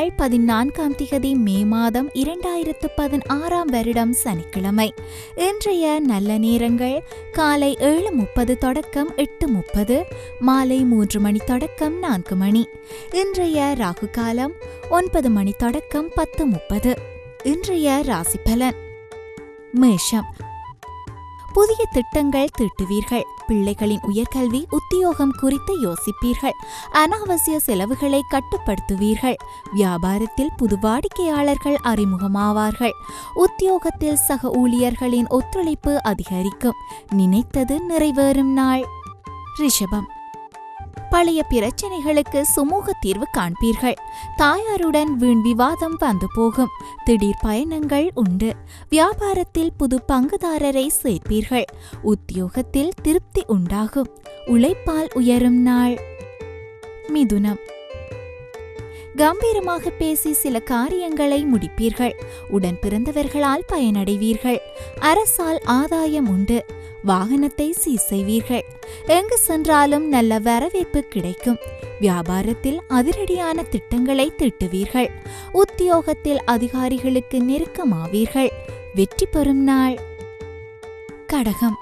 நாள் 14 மே மாதம் 2016 வருடம் சனிக்கிழமை. இன்றைய நல்ல நேரங்கள் காலை 7:30 தொடக்கம் 8:30, மாலை 3 மணி தொடக்கம் 4 மணி. இன்றைய ராகு காலம் 9 மணி தொடக்கம் 10:30. இன்றைய ராசி பலன். மேஷம். புதிய திட்டங்கள் தீட்டுவீர்கள். பிள்ளைகளின் உயர்கல்வி உத்தியோகம் குறித்து யோசிப்பீர்கள். அனாவசிய செலவுகளை கட்டுப்படுத்துவீர்கள். வியாபாரத்தில் புது வாடிக்கையாளர்கள் அறிமுகமாவார்கள். உத்தியோகத்தில் சக ஊழியர்களின் ஒத்துழைப்பு அதிகரிக்கும். நினைத்தது நிறைவேறும் நாள். ரிஷபம். பழைய பிரச்சனைகளுக்கு சுமூக தீர்வு காண்பீர்கள். தாயாருடன் வீண் விவாதம் வந்து போகும். திடீர் பயணங்கள் உண்டு. வியாபாரத்தில் புது பங்குதாரரை சேர்ப்பீர்கள். உத்தியோகத்தில் திருப்தி உண்டாகும். உழைப்பால் உயரும் நாள். மிதுனம். கம்பீரமாக பேசி சில காரியங்களை முடிப்பீர்கள். உடன் பிறந்தவர்களால் பயனடைவீர்கள். அரசால் ஆதாயம் உண்டு. வாகனத்தை சீர் செய்வீர்கள். எங்கு சென்றாலும் நல்ல வரவேற்பு கிடைக்கும். வியாபாரத்தில் அதிரடியான திட்டங்களை தீட்டுவீர்கள். உத்தியோகத்தில் அதிகாரிகளுக்கு நெருக்கமாவீர்கள். வெற்றி பெறும் நாள். கடகம்.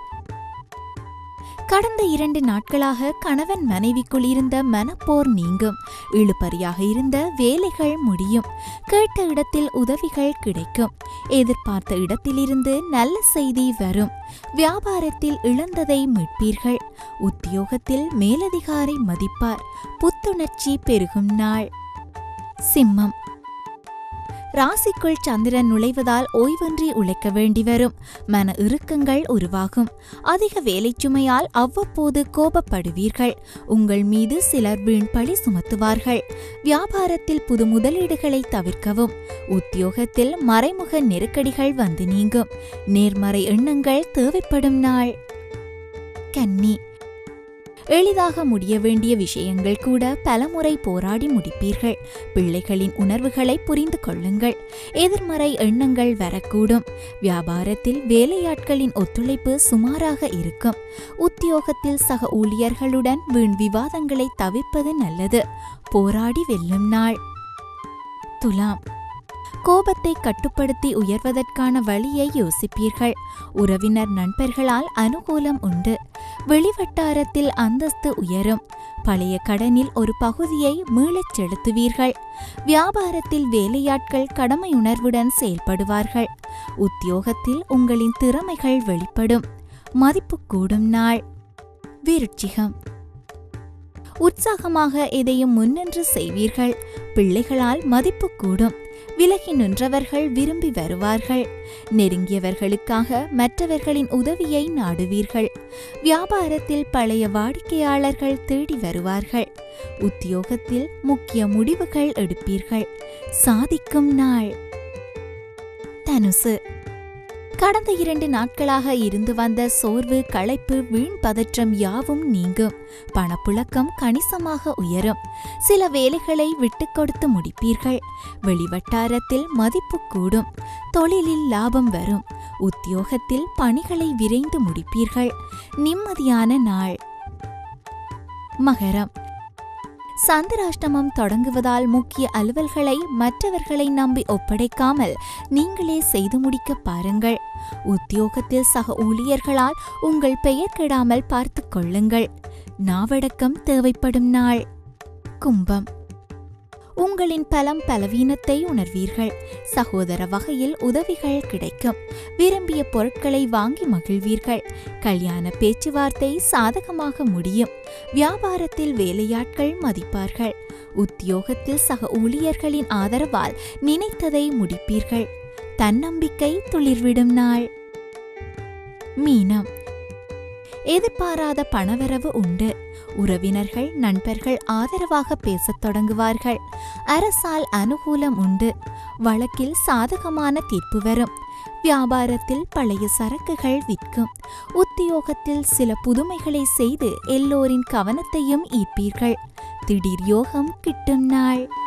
கடந்த 2 நாட்களாக கணவன் மனைவிக்குள் இருந்த மனப்போர் நீங்கும். இழுபறியாக இருந்த வேலைகள் முடியும். கேட்ட இடத்தில் உதவிகள் கிடைக்கும். எதிர்பார்த்த இடத்திலிருந்து நல்ல செய்தி வரும். வியாபாரத்தில் இழந்ததை மீட்பீர்கள். உத்தியோகத்தில் மேலதிகாரி மதிப்பார். புத்துணர்ச்சி பெருகும் நாள். சிம்மம். ராசிக்குள் சந்திரன் நுழைவதால் ஓய்வின்றி உழைக்க வேண்டி வரும். மன இறுக்கங்கள் உருவாகும். அதிக வேலை சுமையால் அவ்வப்போது கோபப்படுவீர்கள். உங்கள் மீது சிலர் வீண் பழி சுமத்துவார்கள். வியாபாரத்தில் புது முதலீடுகளை தவிர்க்கவும். உத்தியோகத்தில் மறைமுக நெருக்கடிகள் வந்து நீங்கும். நேர்மறை எண்ணங்கள் தேவைப்படும் நாள். கன்னி. எளிதாக முடிய வேண்டிய விஷயங்கள் கூட பலமுறை போராடி முடிப்பீர்கள். பிள்ளைகளின் உணர்வுகளை புரிந்து கொள்ளுங்கள். எதிர்மறை எண்ணங்கள் வரக்கூடும். வியாபாரத்தில் வேலையாட்களின் ஒத்துழைப்பு சுமாராக இருக்கும். உத்தியோகத்தில் சக ஊழியர்களுடன் வீண் விவாதங்களை தவிர்ப்பது நல்லது. போராடி வெல்லும் நாள். துலாம். கோபத்தை கட்டுப்படுத்தி உயர்வதற்கான வழியை யோசிப்பீர்கள். உறவினர் நண்பர்களால் அனுகூலம் உண்டு. வெளிவட்டாரத்தில் அந்தஸ்து உயரும். பழைய கடனில் ஒரு பகுதியை மீளச் செலுத்துவீர்கள். வியாபாரத்தில் வேலையாட்கள் கடமையுணர்வுடன் செயல்படுவார்கள். உத்தியோகத்தில் உங்களின் திறமைகள் வெளிப்படும். மதிப்பு கூடும் நாள். விருட்சிகம். உற்சாகமாக எதையும் முன்னின்று செய்வீர்கள். பிள்ளைகளால் மதிப்பு கூடும். விலகி நின்றவர்கள் விரும்பி வருவார்கள். நெருங்கியவர்களுக்காக மற்றவர்களின் உதவியை நாடுவீர்கள். வியாபாரத்தில் பழைய வாடிக்கையாளர்கள் தேடி வருவார்கள். உத்தியோகத்தில் முக்கிய முடிவுகள் எடுப்பீர்கள். சாதிக்கும் நாள். தனுசு. கடந்த 2 நாட்களாக இருந்து வந்த சோர்வு, களைப்பு, வீண் பதற்றம் யாவும் நீங்கும். பணப்புழக்கம் கணிசமாக உயரும். சில வேலைகளை விட்டுக் கொடுத்து முடிப்பீர்கள். வெளிவட்டாரத்தில் மதிப்பு கூடும். தொழிலில் லாபம் வரும். உத்தியோகத்தில் பணிகளை விரைந்து முடிப்பீர்கள். நிம்மதியான நாள். மகரம். சந்திராஷ்டமம் தொடங்குவதால் முக்கிய அலுவல்களை மற்றவர்களை நம்பி ஒப்படைக்காமல் நீங்களே செய்து முடிக்க பாருங்கள். உத்தியோகத்தில் சக ஊழியர்களால் உங்கள் பெயர் கெடாமல் பார்த்துக் கொள்ளுங்கள். நாவடக்கம் தேவைப்படும் நாள். கும்பம். உங்களின் பலம் பலவீனத்தை உணர்வீர்கள். சகோதர வகையில் உதவிகள் கிடைக்கும். விரும்பிய பொருட்களை வாங்கி மகிழ்வீர்கள். கல்யாண பேச்சுவார்த்தை சாதகமாக முடியும். வியாபாரத்தில் வேலையாட்கள் மதிப்பார்கள். உத்தியோகத்தில் சக ஊழியர்களின் ஆதரவால் நினைத்ததை முடிப்பீர்கள். தன்னம்பிக்கை துளிர்விடும் நாள். மீனம். எதிர்பாராத பணவரவு உண்டு. உறவினர்கள் நண்பர்கள் ஆதரவாக பேசத் தொடங்குவார்கள். அரசால் அனுகூலம் உண்டு. வழக்கில் சாதகமான தீர்ப்பு வரும். வியாபாரத்தில் பழைய சரக்குகள் விற்கும். உத்தியோகத்தில் சில புதுமைகளை செய்து எல்லோரின் கவனத்தையும் ஈர்ப்பீர்கள். திடீர் யோகம் கிட்டும் நாள்.